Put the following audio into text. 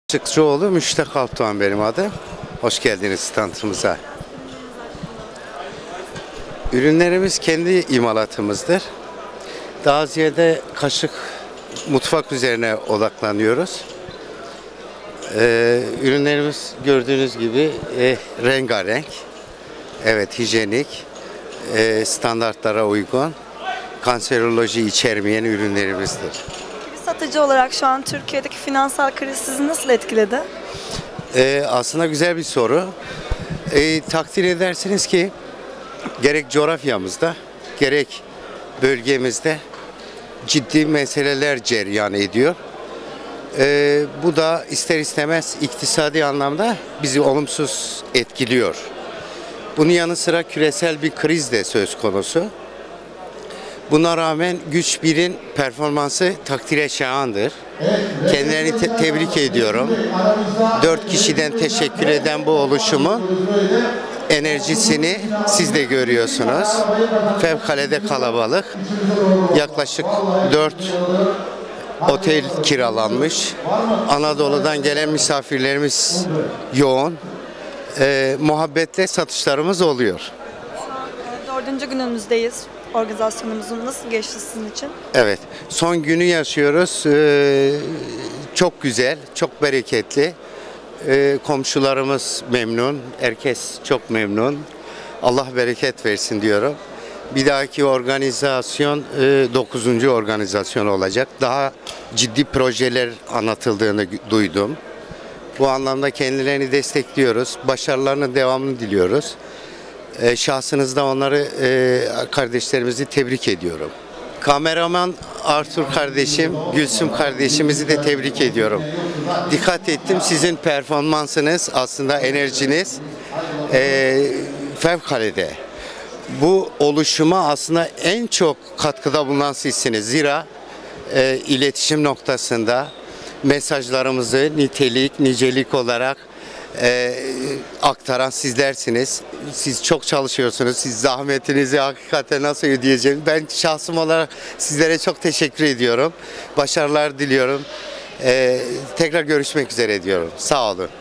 Sıkçıoğlu Müştak Altuğan benim adım. Hoş geldiniz standımıza. Ürünlerimiz kendi imalatımızdır. Daha ziyade kaşık, mutfak üzerine odaklanıyoruz. Ürünlerimiz gördüğünüz gibi rengarenk, evet hijyenik, standartlara uygun, kanseroloji içermeyen ürünlerimizdir. Bir satıcı olarak şu an Türkiye'deki finansal kriz sizi nasıl etkiledi? Aslında güzel bir soru. Takdir edersiniz ki gerek coğrafyamızda gerek bölgemizde ciddi meseleler cereyan ediyor. Bu da ister istemez iktisadi anlamda bizi olumsuz etkiliyor. Bunun yanı sıra küresel bir kriz de söz konusu. Buna rağmen Güç 1'in performansı takdire şayandır. Kendilerini tebrik ediyorum. 4 kişiden teşekkür eden bu oluşumun enerjisini siz de görüyorsunuz. Fevkalade kalabalık. Yaklaşık 4 otel kiralanmış. Anadolu'dan gelen misafirlerimiz yoğun. Muhabbetle satışlarımız oluyor. Şu an 4. günümüzdeyiz. Organizasyonumuzun nasıl geçti sizin için? Evet, son günü yaşıyoruz. Çok güzel, çok bereketli. Komşularımız memnun, herkes çok memnun. Allah bereket versin diyorum. Bir dahaki organizasyon 9. organizasyon olacak. Daha ciddi projeler anlatıldığını duydum. Bu anlamda kendilerini destekliyoruz. Başarılarının devamını diliyoruz. Şahsınızda onları, kardeşlerimizi tebrik ediyorum. Kameraman Artur kardeşim, Gülsüm kardeşimizi de tebrik ediyorum. Dikkat ettim, sizin performansınız, aslında enerjiniz fevkalade. Bu oluşuma aslında en çok katkıda bulunan sizsiniz. Zira iletişim noktasında mesajlarımızı nitelik, nicelik olarak aktaran sizlersiniz. Siz çok çalışıyorsunuz. Siz zahmetinizi hakikaten nasıl ödeyeceğim? Ben şahsım olarak sizlere çok teşekkür ediyorum. Başarılar diliyorum. Tekrar görüşmek üzere diyorum. Sağ olun.